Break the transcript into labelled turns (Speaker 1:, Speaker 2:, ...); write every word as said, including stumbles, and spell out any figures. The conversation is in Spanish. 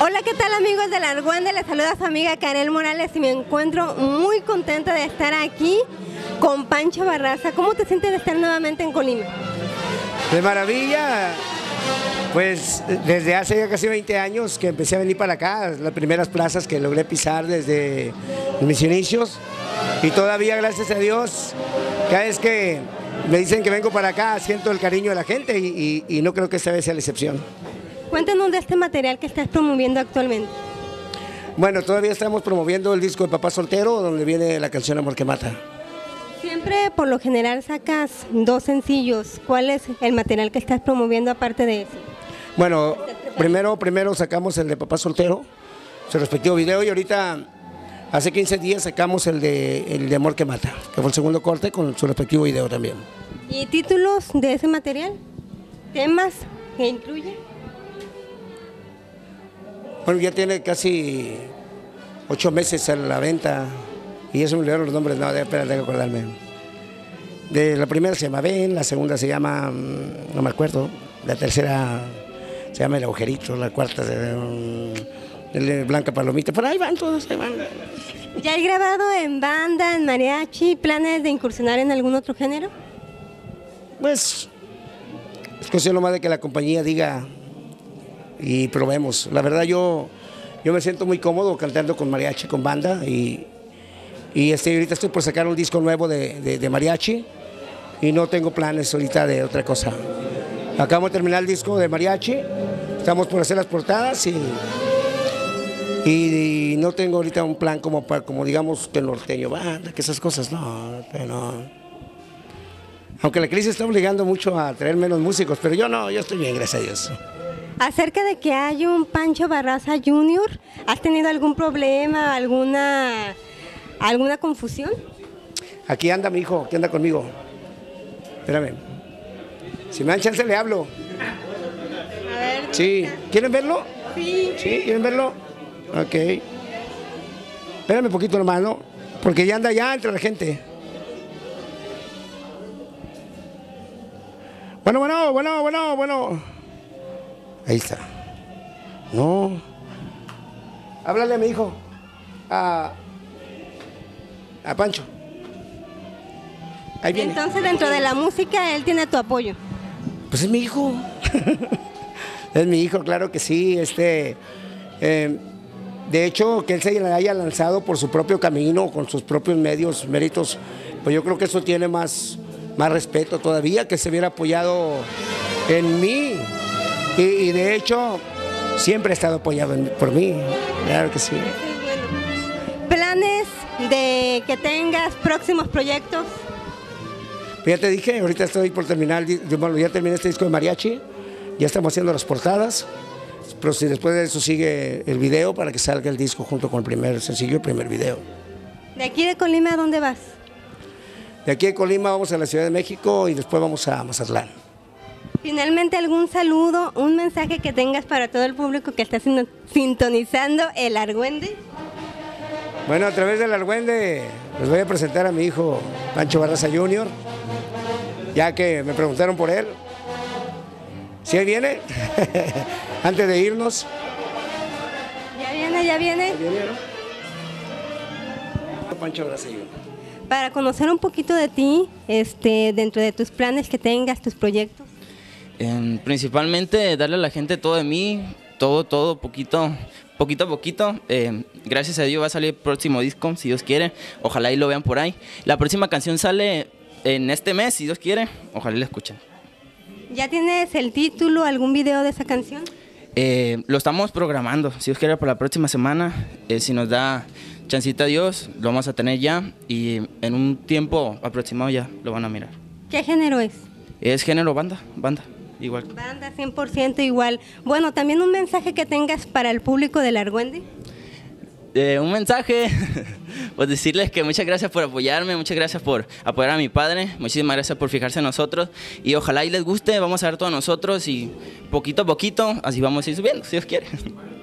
Speaker 1: Hola, ¿qué tal amigos del Argüende? Les saluda su amiga Karel Morales y me encuentro muy contenta de estar aquí con Pancho Barraza. ¿Cómo te sientes de estar nuevamente en Colima?
Speaker 2: De maravilla, pues desde hace ya casi veinte años que empecé a venir para acá, las primeras plazas que logré pisar desde mis inicios y todavía gracias a Dios, cada vez que me dicen que vengo para acá siento el cariño de la gente y, y, y no creo que esta vez sea la excepción.
Speaker 1: Cuéntanos de este material que estás promoviendo actualmente.
Speaker 2: Bueno, todavía estamos promoviendo el disco de Papá Soltero, donde viene la canción Amor que Mata.
Speaker 1: Siempre, por lo general, sacas dos sencillos. ¿Cuál es el material que estás promoviendo aparte de ese?
Speaker 2: Bueno, primero, primero sacamos el de Papá Soltero, su respectivo video, y ahorita, hace quince días, sacamos el de, el de Amor que Mata, que fue el segundo corte con su respectivo video también.
Speaker 1: ¿Y títulos de ese material? ¿Temas que incluye?
Speaker 2: Bueno, ya tiene casi ocho meses a la venta y ya se me olvidaron los nombres, no, espera, tengo que acordarme. De la primera se llama Ven, la segunda se llama, no me acuerdo, la tercera se llama El Agujerito, la cuarta se llama Blanca Palomita, por ahí van todos, ahí van.
Speaker 1: ¿Ya has grabado en banda, en mariachi, planes de incursionar en algún otro género?
Speaker 2: Pues, es cuestión nomás de que la compañía diga y probemos. La verdad yo, yo me siento muy cómodo cantando con mariachi, con banda y, y este, ahorita estoy por sacar un disco nuevo de, de, de mariachi y no tengo planes ahorita de otra cosa. Acabo de terminar el disco de mariachi, estamos por hacer las portadas y, y, y no tengo ahorita un plan como, para, como digamos que norteño, banda, que esas cosas, no, no. Aunque la crisis está obligando mucho a traer menos músicos, pero yo no, yo estoy bien, gracias a Dios.
Speaker 1: Acerca de que hay un Pancho Barraza junior, ¿has tenido algún problema, alguna, alguna confusión?
Speaker 2: Aquí anda mi hijo, aquí anda conmigo. Espérame. Si me dan chance le hablo.
Speaker 1: A ver.
Speaker 2: Sí. ¿Quieren verlo?
Speaker 1: Sí.
Speaker 2: ¿Sí? ¿Quieren verlo? Ok. Espérame un poquito nomás, ¿no? Porque ya anda allá entre la gente. Bueno, bueno, bueno, bueno, bueno. Ahí está. No. Háblale a mi hijo. A, a Pancho. Ahí viene.
Speaker 1: Entonces, dentro de la música, él tiene tu apoyo.
Speaker 2: Pues es mi hijo. Es mi hijo, claro que sí. Este, eh, de hecho, que él se haya lanzado por su propio camino, con sus propios medios, méritos, pues yo creo que eso tiene más, más respeto todavía, que se hubiera apoyado en mí. Y, y de hecho, siempre ha estado apoyado en, por mí, claro que sí.
Speaker 1: ¿Planes de que tengas próximos proyectos?
Speaker 2: Pues ya te dije, ahorita estoy por terminar, bueno, ya terminé este disco de mariachi, ya estamos haciendo las portadas, pero si después de eso sigue el video para que salga el disco junto con el primer sencillo, el primer video.
Speaker 1: ¿De aquí de Colima a dónde vas?
Speaker 2: De aquí de Colima vamos a la Ciudad de México y después vamos a Mazatlán.
Speaker 1: Finalmente, algún saludo, un mensaje que tengas para todo el público que está sintonizando el Argüende.
Speaker 2: Bueno, a través del Argüende les voy a presentar a mi hijo Pancho Barraza junior, ya que me preguntaron por él. ¿Sí ahí viene? Antes de irnos.
Speaker 1: Ya viene, ya viene.
Speaker 2: ¿Ya viene, no? Pancho Barraza junior.
Speaker 1: Para conocer un poquito de ti, este, dentro de tus planes que tengas, tus proyectos.
Speaker 3: Eh, principalmente darle a la gente todo de mí, todo, todo, poquito, poquito a poquito. Eh, gracias a Dios va a salir el próximo disco, si Dios quiere. Ojalá y lo vean por ahí. La próxima canción sale en este mes, si Dios quiere. Ojalá y la escuchen.
Speaker 1: ¿Ya tienes el título, algún video de esa canción?
Speaker 3: Eh, lo estamos programando, si Dios quiere, para la próxima semana. Eh, si nos da chancita Dios, lo vamos a tener ya. Y en un tiempo aproximado ya lo van a mirar.
Speaker 1: ¿Qué género es?
Speaker 3: Es género banda, banda. Igual.
Speaker 1: Banda cien por ciento igual. Bueno, también un mensaje que tengas para el público del Argüende.
Speaker 3: Eh, un mensaje, pues decirles que muchas gracias por apoyarme, muchas gracias por apoyar a mi padre, muchísimas gracias por fijarse en nosotros y ojalá y les guste, vamos a ver todos nosotros y poquito a poquito así vamos a ir subiendo, si Dios quiere.